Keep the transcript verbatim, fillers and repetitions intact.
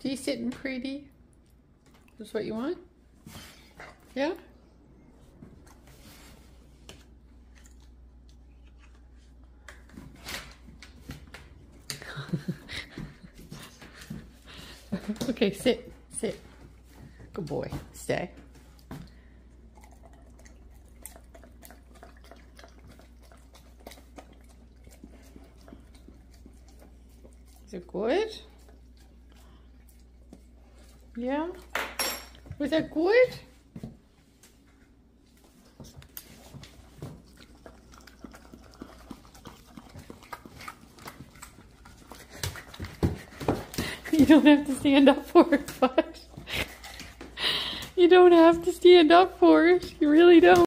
you sitting pretty? Is this what you want? Yeah? Okay, sit, sit. Good boy, stay. Is it good? Yeah? Was that good? You don't have to stand up for it, but you don't have to stand up for it. You really don't.